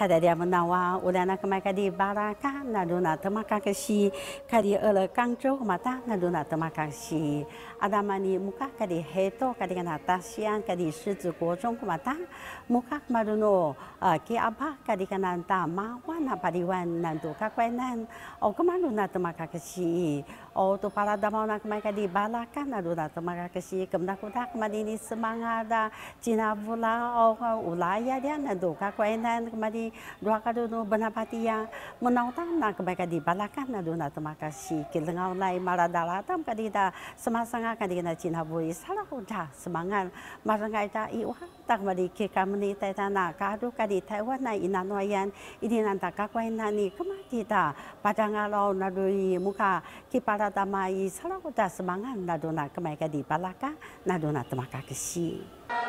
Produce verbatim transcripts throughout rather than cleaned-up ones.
kada dia menawa ulana kemai kadi baraka na dona temaka kesi kadi ele kangjo mata na dona temaka kesi adamani muka kadi heto kadi kana tasian kadi 狮子国中mata muka maduno ki apa kadi kana ta mawana padiwan nandu kakwenan o kemaluna temaka kesi o to para damona kemai kadi baraka na dona temaka kesi kemna kuda kemadini semangada cina bula o ulaya dia nandu kakwenan kemadi dua kado no benapatia menautan na kebaikan di balakan na dona terima kasih kilengau lai maradala tam kadida semasanga kadina Cina bui salah udah semangat marangai ta iwa tak madi ke kamni taitana kadu kadi Taiwan na inanoyan ini nanta kakwaina ni kematita padangalau na doi muka ki paradamai salah udah semangat na dona kebaikan di balaka na dona terima kasih.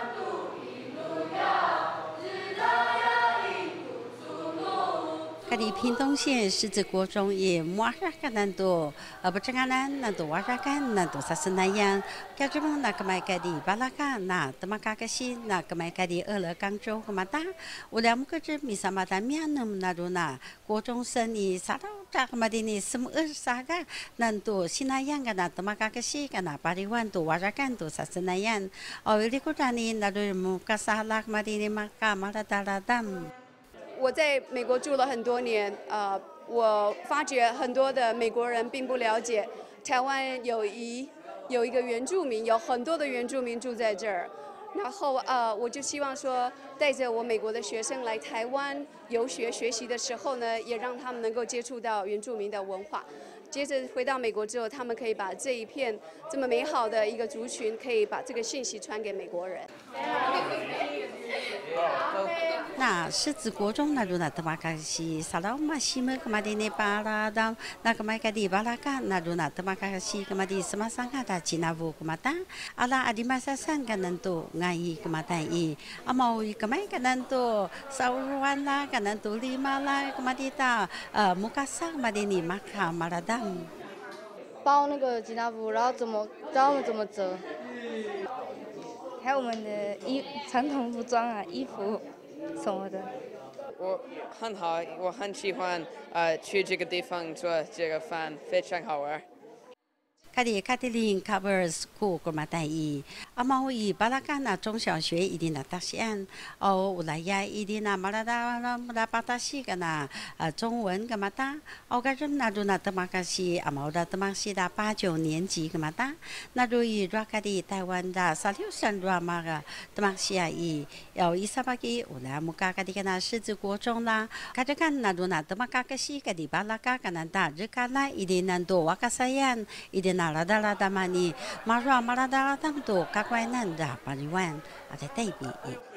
kadi 屏东县狮子国中也马上看难度，呃不正安难度瓦上看难度啥是那样，家这么那个买个的巴拉卡那怎么个个是那个买个的二了广州个嘛哒，我俩么个这米什么的面那么那度那国中生你啥都咋个嘛的你什么二啥个难度是那样个那怎么个个是个那八里万度瓦上看度啥是那样，哦有的个啥呢那度么个啥啦嘛的你嘛个嘛啦哒啦哒。 我在美国住了很多年，呃，我发觉很多的美国人并不了解台湾有一有一个原住民，有很多的原住民住在这儿。然后呃，我就希望说，带着我美国的学生来台湾游学学习的时候呢，也让他们能够接触到原住民的文化。接着回到美国之后，他们可以把这一片这么美好的一个族群，可以把这个信息传给美国人。 那狮子国中那路那他妈个是萨拉马西么个嘛的那巴拉当那个嘛个的巴拉卡那路那他妈个是个嘛的什么桑个的吉那布个嘛当阿拉阿迪马萨桑个能多ngai个嘛当伊阿毛伊个嘛个能多萨乌湾啦个能多利马啦个嘛的ta呃木卡萨嘛的你马卡马拉当包那个吉那布，然后怎么教我们怎么折，还有我们的衣传统服装啊，衣服什么的。 我很好，我很喜欢呃去这个地方做这个饭，非常好玩。 kadi Kathleen Cover School 个嘛带伊，阿毛伊巴拉干那中小学一定那达线，哦，乌拉亚一定那马拉达那马拉巴达西个那呃中文个嘛哒，哦个人那都那德玛个西阿毛的德玛西的八九年级个嘛哒，那都伊拉个的台湾的三六三罗马个德玛西啊伊，有伊萨巴基乌拉木嘎个的个那狮子国中啦，个这个那都那德玛个个西个的巴拉个个那哒，日个啦一定那都瓦个萨yan一定那。Lada-lada mani marwa marada-lada tu kakwainan da pariwan ada taibi